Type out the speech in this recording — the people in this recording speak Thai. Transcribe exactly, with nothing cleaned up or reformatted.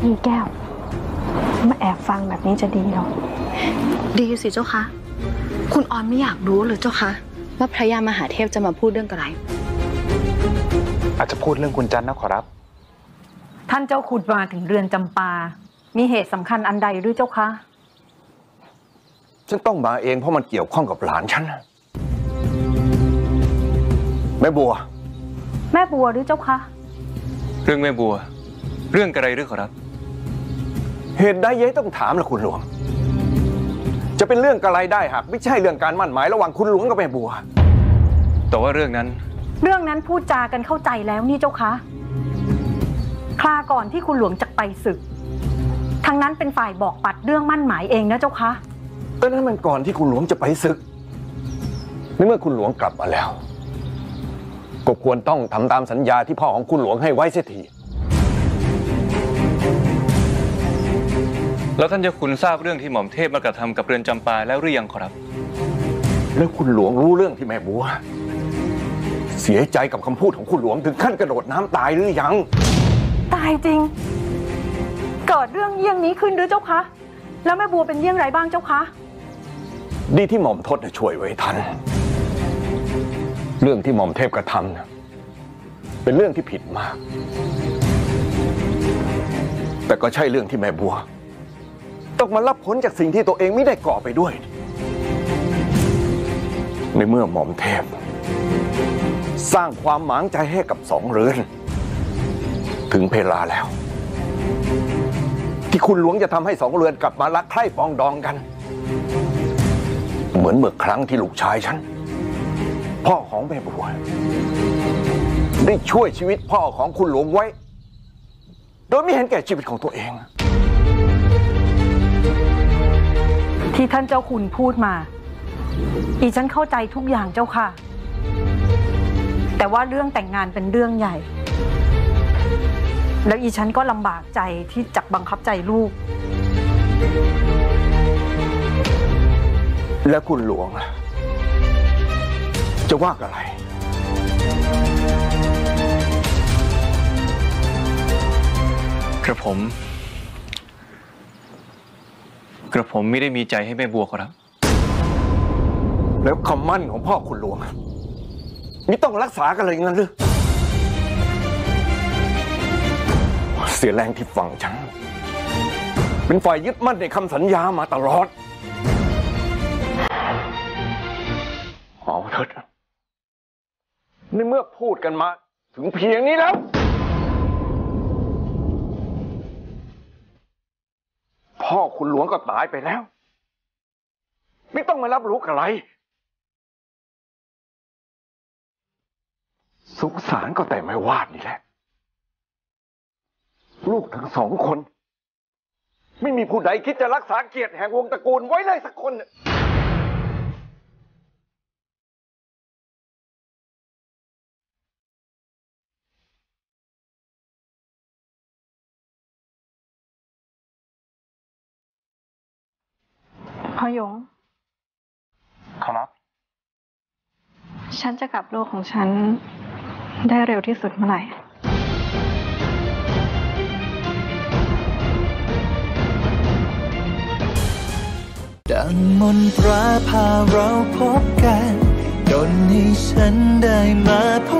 นี่แก้วมาแอบฟังแบบนี้จะดีหรอดีสิเจ้าคะคุณออนไม่อยากรู้หรือเจ้าคะว่าพระยามหาเทพจะมาพูดเรื่องอะไรอาจจะพูดเรื่องคุณจันนะขอรับท่านเจ้าขุดมาถึงเรือนจำปามีเหตุสำคัญอันใดหรือเจ้าคะฉันต้องมาเองเพราะมันเกี่ยวข้องกับหลานฉันแม่บัวแม่บัวหรือเจ้าคะเรื่องแม่บัวเรื่องอะไรหรือขอรับเหตุใดยัยต้องถามล่ะคุณหลวงจะเป็นเรื่องอะไรได้หากไม่ใช่เรื่องการมั่นหมายระหว่างคุณหลวงกับแม่บัวแต่ว่าเรื่องนั้นเรื่องนั้นพูดจากันเข้าใจแล้วนี่เจ้าคะคลาก่อนที่คุณหลวงจะไปศึกทางนั้นเป็นฝ่ายบอกปัดเรื่องมั่นหมายเองนะเจ้าคะแต่นั้นมันก่อนที่คุณหลวงจะไปศึกในเมื่อคุณหลวงกลับมาแล้วก็ควรต้องทำตามสัญญาที่พ่อของคุณหลวงให้ไว้เสียทีแล้วท่านเจ้าคุณทราบเรื่องที่หม่อมเทพมากระทำกับเรือนจำปาแล้วหรือยังขอรับแล้วคุณหลวงรู้เรื่องที่แม่บัวเสียใจกับคำพูดของคุณหลวงถึงขั้นกระโดดน้ำตายหรือยังตายจริงเกิดเรื่องเยี่ยงนี้ขึ้นหรือเจ้าคะแล้วแม่บัวเป็นเยี่ยงไรบ้างเจ้าคะดีที่หม่อมทศช่วยไว้ทันเรื่องที่หม่อมเทพกระทำนะเป็นเรื่องที่ผิดมากแต่ก็ใช่เรื่องที่แม่บัวต้องมารับผลจากสิ่งที่ตัวเองไม่ได้ก่อไปด้วยในเมื่อหม่อมเทพสร้างความหมางใจให้กับสองเรือนถึงเวลาแล้วที่คุณหลวงจะทำให้สองเรือนกลับมารักใคร่ปองดองกันเหมือนเมื่อครั้งที่ลูกชายฉันพ่อของแม่บัวได้ช่วยชีวิตพ่อของคุณหลวงไว้โดยไม่เห็นแก่ชีวิตของตัวเองที่ท่านเจ้าคุณพูดมาอีฉันเข้าใจทุกอย่างเจ้าค่ะแต่ว่าเรื่องแต่งงานเป็นเรื่องใหญ่แล้วอีฉันก็ลำบากใจที่จะบังคับใจลูกแล้วคุณหลวงจะว่าอะไรกระผมกระผมไม่ได้มีใจให้แม่บัวครับแล้วคำมั่นของพ่อคุณหลวงนี่ต้องรักษากันเลยงั้นหรือเสียแรงที่ฟังฉันเป็นฝ่ายยึดมั่นในคำสัญญามาตลอดเอาเถิดในเมื่อพูดกันมาถึงเพียงนี้แล้วพ่อคุณหลวงก็ตายไปแล้วไม่ต้องมารับรู้อะไรสุขสารก็แต่ไม่วาดนี่แหละลูกทั้งสองคนไม่มีผู้ใดคิดจะรักษาเกียรติแห่งวงตระกูลไว้เลยสักคนพ่อยงครับฉันจะกลับโลกของฉันได้เร็วที่สุดเมื่อไหร่ดังมนตราพาเราพบกันดลให้ฉันได้มาพ